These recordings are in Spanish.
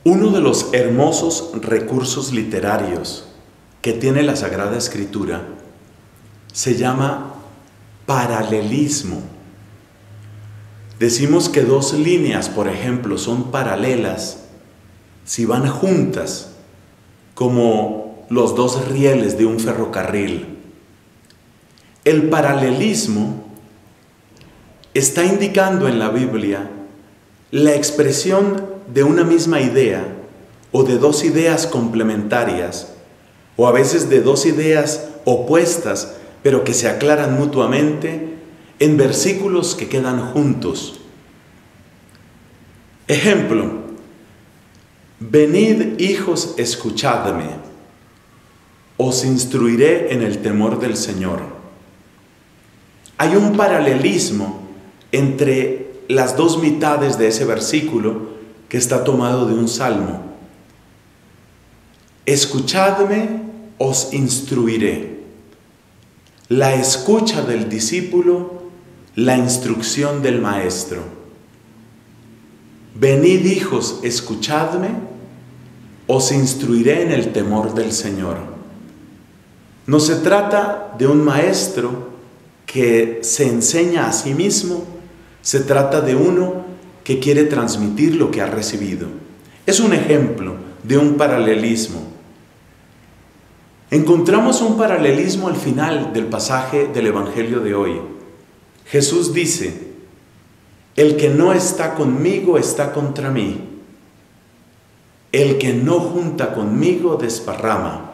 Uno de los hermosos recursos literarios que tiene la Sagrada Escritura se llama paralelismo. Decimos que dos líneas, por ejemplo, son paralelas si van juntas, como los dos rieles de un ferrocarril. El paralelismo está indicando en la Biblia la expresión de una misma idea o de dos ideas complementarias o a veces de dos ideas opuestas pero que se aclaran mutuamente en versículos que quedan juntos. Ejemplo: venid, hijos, escuchadme, os instruiré en el temor del Señor. Hay un paralelismo entre las dos mitades de ese versículo que está tomado de un salmo. Escuchadme, os instruiré. La escucha del discípulo, la instrucción del maestro. Venid, hijos, escuchadme, os instruiré en el temor del Señor. No se trata de un maestro que se enseña a sí mismo, se trata de uno que quiere transmitir lo que ha recibido. Es un ejemplo de un paralelismo. Encontramos un paralelismo al final del pasaje del Evangelio de hoy. Jesús dice: el que no está conmigo está contra mí. El que no junta conmigo desparrama.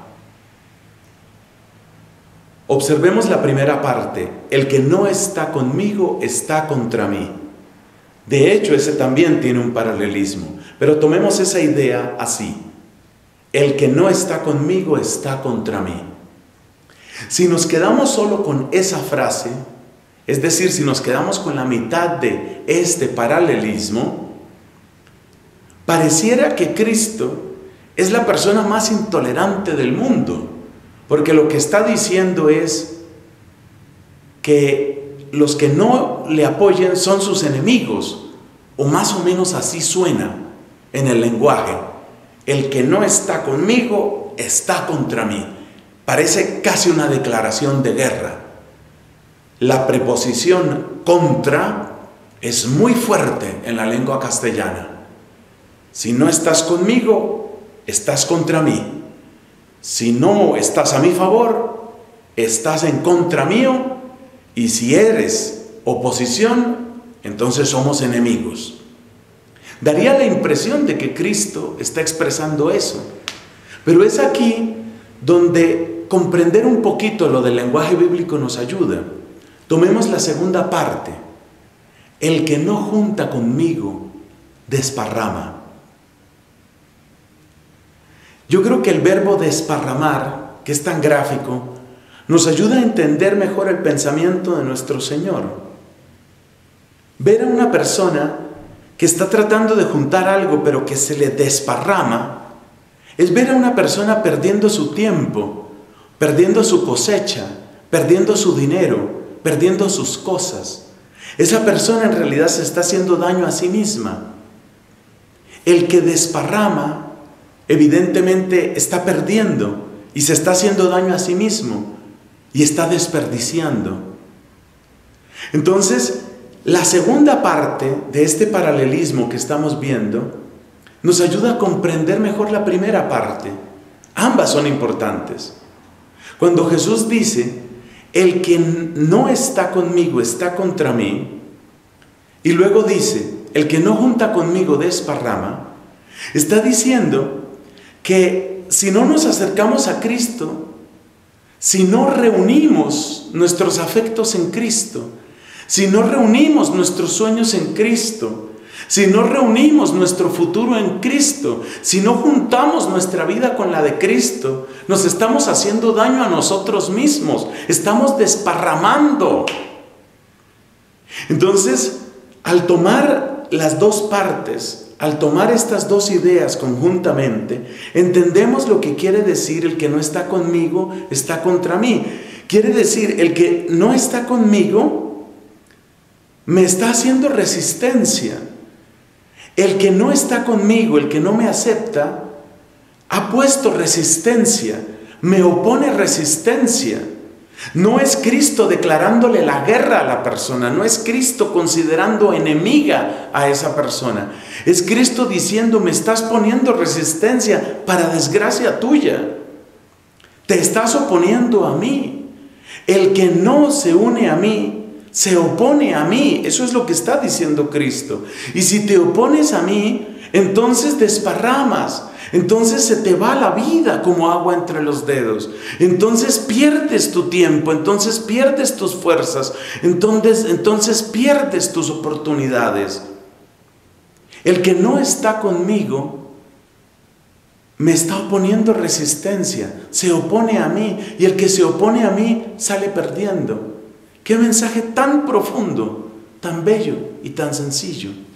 Observemos la primera parte: el que no está conmigo está contra mí. De hecho, ese también tiene un paralelismo, pero tomemos esa idea así: el que no está conmigo está contra mí. Si nos quedamos solo con esa frase, es decir, si nos quedamos con la mitad de este paralelismo, pareciera que Cristo es la persona más intolerante del mundo, porque lo que está diciendo es que los que no le apoyen son sus enemigos, o más o menos así suena en el lenguaje. El que no está conmigo está contra mí. Parece casi una declaración de guerra. La preposición contra es muy fuerte en la lengua castellana. Si no estás conmigo, estás contra mí. Si no estás a mi favor, estás en contra mío. Y si eres oposición, entonces somos enemigos. Daría la impresión de que Cristo está expresando eso. Pero es aquí donde comprender un poquito lo del lenguaje bíblico nos ayuda. Tomemos la segunda parte. El que no junta conmigo desparrama. Yo creo que el verbo desparramar, que es tan gráfico, nos ayuda a entender mejor el pensamiento de nuestro Señor. Ver a una persona que está tratando de juntar algo pero que se le desparrama, es ver a una persona perdiendo su tiempo, perdiendo su cosecha, perdiendo su dinero, perdiendo sus cosas. Esa persona en realidad se está haciendo daño a sí misma. El que desparrama, evidentemente está perdiendo y se está haciendo daño a sí mismo y está desperdiciando. Entonces, la segunda parte de este paralelismo que estamos viendo nos ayuda a comprender mejor la primera parte. Ambas son importantes. Cuando Jesús dice: el que no está conmigo está contra mí, y luego dice: el que no junta conmigo desparrama, está diciendo que si no nos acercamos a Cristo, si no reunimos nuestros afectos en Cristo, si no reunimos nuestros sueños en Cristo, si no reunimos nuestro futuro en Cristo, si no juntamos nuestra vida con la de Cristo, nos estamos haciendo daño a nosotros mismos, estamos desparramando. Entonces, al tomar las dos partes, al tomar estas dos ideas conjuntamente, entendemos lo que quiere decir el que no está conmigo está contra mí. Quiere decir, el que no está conmigo me está haciendo resistencia. El que no está conmigo, el que no me acepta, ha puesto resistencia, me opone resistencia. No es Cristo declarándole la guerra a la persona, no es Cristo considerando enemiga a esa persona. Es Cristo diciendo, me estás poniendo resistencia para desgracia tuya. Te estás oponiendo a mí. El que no se une a mí, se opone a mí. Eso es lo que está diciendo Cristo. Y si te opones a mí, entonces desparramas. Entonces se te va la vida como agua entre los dedos. Entonces pierdes tu tiempo, entonces pierdes tus fuerzas, entonces pierdes tus oportunidades. El que no está conmigo me está oponiendo resistencia, se opone a mí, y el que se opone a mí sale perdiendo. Qué mensaje tan profundo, tan bello y tan sencillo.